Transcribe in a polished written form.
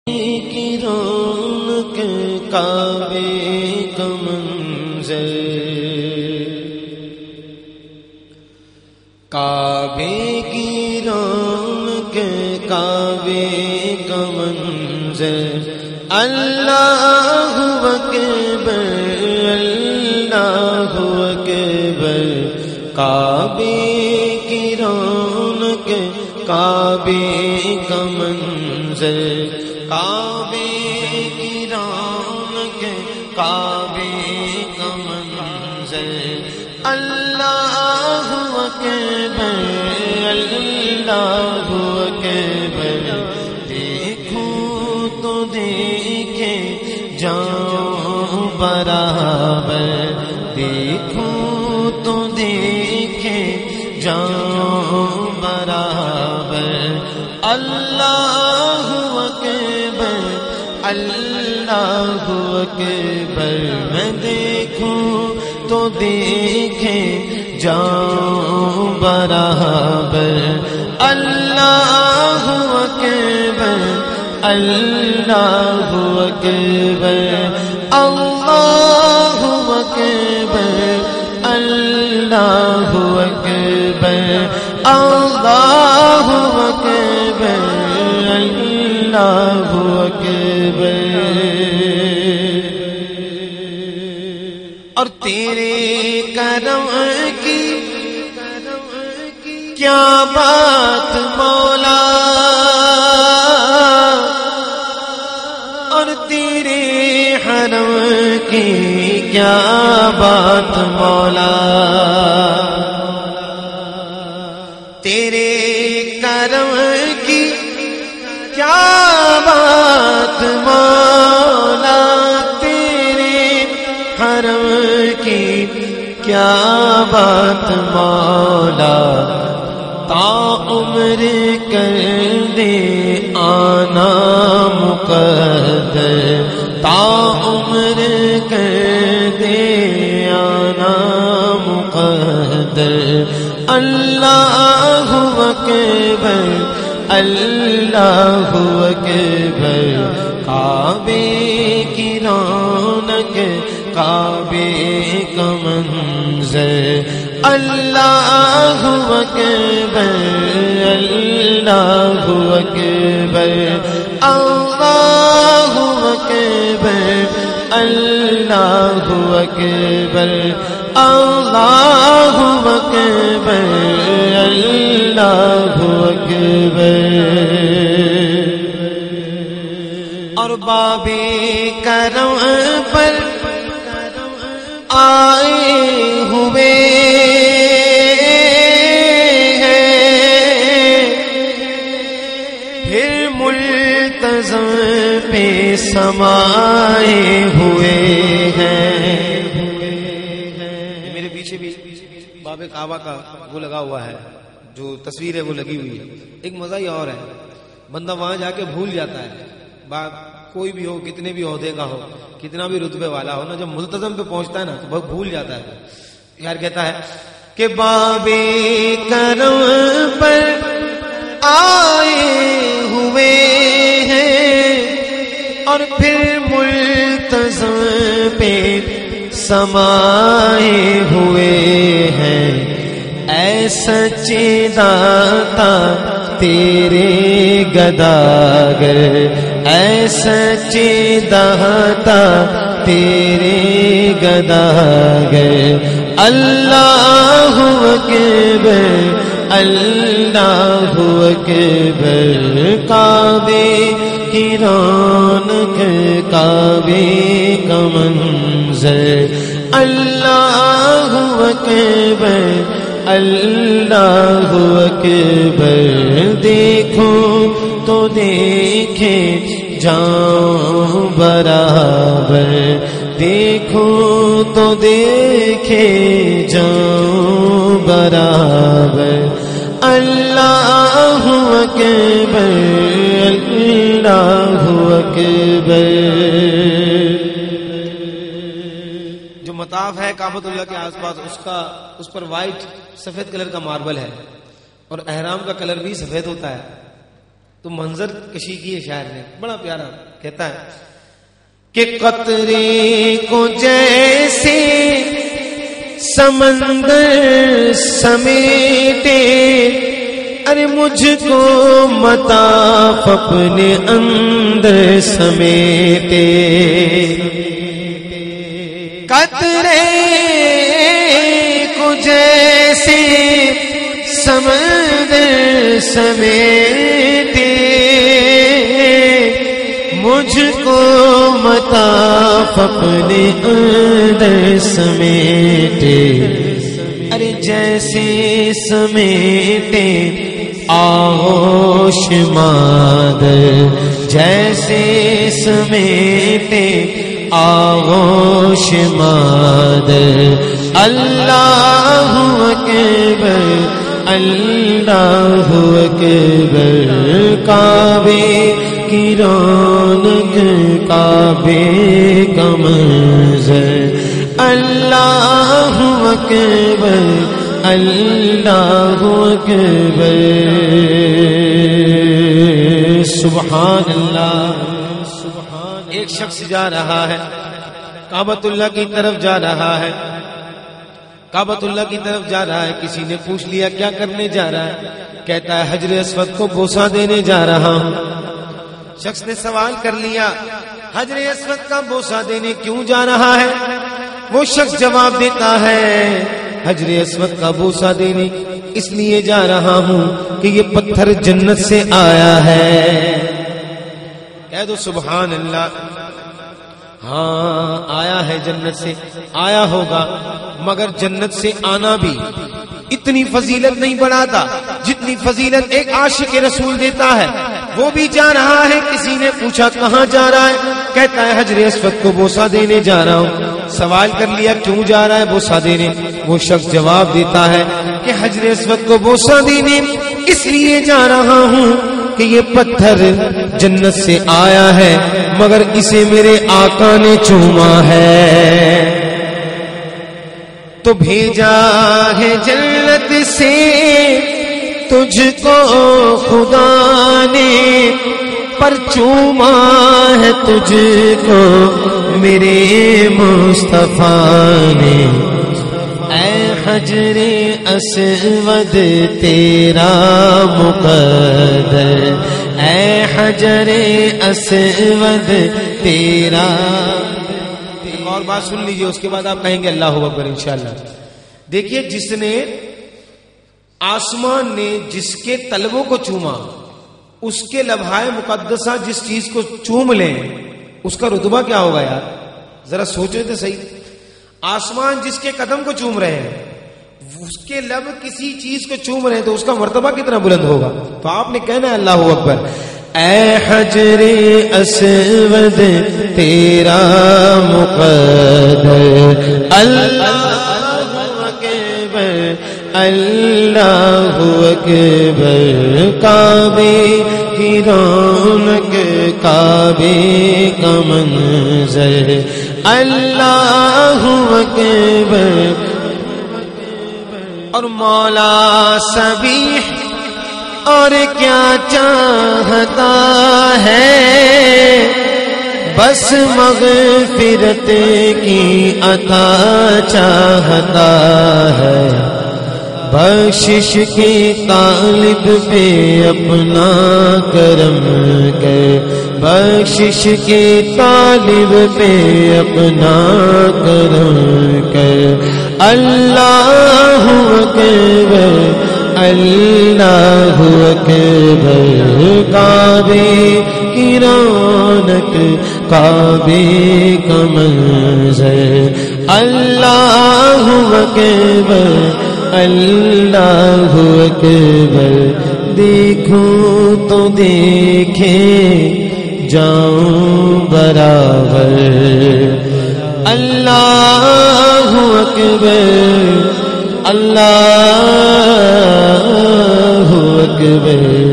کی رونق کعبے کا منظر، کعبے کی رونق کعبے کا منظر، اللہ اکبر اللہ اکبر، کعبے کی رونق کعبے کا منظر، کعبے کی رونق کعبے کا منظر، اللہ اکبر اللہ اکبر، دیکھوں تو دیکھے جاؤں برابر، دیکھوں تو دیکھے جاؤں برابر، اللہ اکبر اللہ اکبر، میں دیکھوں تو دیکھے جاؤں برابر، اللہ اکبر اللہ اکبر، اللہ اکبر اللہ اکبر، اللہ اکبر اللہ اکبر، اور تیرے کرم کی کیا بات مولا، اور تیرے حرم کی کیا بات مولا، تیرے کرم کی کیا بات مولا، تیرے حرم کی کیا بات مولا، تا عمر کر دے آنا مقدر، تا عمر کر دے آنا مقدر، اللہ اکبر اللہ اکبر، کعبے کی رونق کعبے کا منظر، اللہ اکبر اللہ اکبر، اللہ اکبر اللہ اکبر، اللہ اکبر اللہ اکبر، اور بابے کرم پر آئے ہوئے ہیں، پھر ملتزم پہ سمائے ہوئے ہیں، میرے پیچھے بھی باب کعبہ کا وہ لگا ہوا ہے، جو تصویر ہے وہ لگی ہوئی ہے، ایک مزہ ہی اور ہے، بندہ وہاں جا کے بھول جاتا ہے، کوئی بھی ہو، کتنے بھی عہدے کا ہو، کتنا بھی رتبے والا ہو نا، جب ملتزم پہ پہنچتا ہے نا تو بہت بھول جاتا ہے، یار کہتا ہے کہ بابے کرم پر آئے ہوئے ہیں، اور پھر ملتزم پہ سمائے ہوئے ہیں، اے سچے داتا تیرے گداگر، اے سچے داتا تیرے گداگر، اللہ اکبر اللہ اکبر، کعبے کی رونق کعبے کا منظر، اللہ اکبر اللہ اکبر، دیکھوں تو دیکھے جاؤں برابر، دیکھوں تو دیکھے جاؤں برابر، اللہ اکبر اللہ اکبر۔ جو مطاف ہے کعبۃ اللہ کے آس پاس اس پر وائٹ سفید کلر کا ماربل ہے، اور احرام کا کلر بھی سفید ہوتا ہے، تو منظر کشی کی ہے شاعر نے، بڑا پیارا کہتا ہے کہ قطرے کو جیسے سمندر سمیٹے، ارے مجھ کو مطاف اپنے اندر سمیٹے، قطرے کو جیسے سمندر سمیٹے، مجھ کو مطاف اپنے اندر سمیٹے، ارے جیسے سمیٹے آغوش مادر، جیسے سمیٹے آغوش مادر، اللہ اکبر اللہ اکبر، کعبے کی رونق کعبے کا منظر، اللہ اکبر اللہ اکبر، سبحان اللہ سبحان۔ ایک شخص جا رہا ہے کعبۃ اللہ کی طرف جا رہا ہے، کعبۃ اللہ کی طرف جا رہا ہے، کسی نے پوچھ لیا کیا کرنے جا رہا ہے، کہتا ہے حجر اسود کو بوسہ دینے جا رہا ہوں۔ شخص نے سوال کر لیا حجر اسود کا بوسہ دینے کیوں جا رہا ہے؟ وہ شخص جواب دیتا ہے حجر اسود کا بوسہ دینے اس لیے جا رہا ہوں کہ یہ پتھر جنت سے آیا ہے۔ کہہ دو سبحان اللہ۔ ہاں آیا ہے جنت سے، آیا ہوگا، مگر جنت سے آنا بھی اتنی فضیلت نہیں بڑھاتا جتنی فضیلت ایک عاشق رسول دیتا ہے۔ وہ بھی جا رہا ہے، کسی نے پوچھا کہاں جا رہا ہے، کہتا ہے حجر اسود کو بوسہ دینے جا رہا ہوں۔ سوال کر لیا کیوں جا رہا ہے بوسہ دینے؟ وہ شخص جواب دیتا ہے کہ حجر اسود کو بوسہ دینے اس لیے جا رہا ہوں کہ یہ پتھر جنت سے آیا ہے مگر اسے میرے آقا نے چوما ہے، تو بھیجا ہے جنت سے تجھ کو خدا نے، پر چوما ہے تجھ کو میرے مصطفیٰ نے۔ اے حجر اسود تیرا مقدر، اے حجر اسود تیرا۔ اور بات سن لیجئے، اس کے بعد آپ کہیں گے اللہ اکبر انشاءاللہ۔ دیکھیے جس نے آسمان نے جس کے طلبوں کو چوما، اس کے لمحہ مقدسہ جس چیز کو چوم لیں اس کا رتبہ کیا ہوگا یار؟ ذرا سوچے تو صحیح۔ آسمان جس کے قدم کو چوم رہے ہیں، اس کے لب کسی چیز کو چوم رہے ہیں تو اس کا مرتبہ کتنا بلند ہوگا؟ تو آپ نے کہنا ہے اللہ اکبر۔ اے حجر اسود تیرا مقدر، اللہ اکبر اللہ اکبر، کعبے کی رونق کعبے کا منظر، اللہ اکبر۔ اور مولا سبیح اور کیا چاہتا ہے، بس مغفرت کی عطا چاہتا ہے، بخشش کی طالب پہ اپنا کرم کر، بخشش کی طالب پہ اپنا کرم کر، اللہ اکبر اللہ اکبر، کعبے کی رونق کعبے کا منظر، اللہ اکبر اللہ اکبر۔ دیکھوں تو دیکھے جاؤں برابر، اللہ اکبر اللہ اکبر۔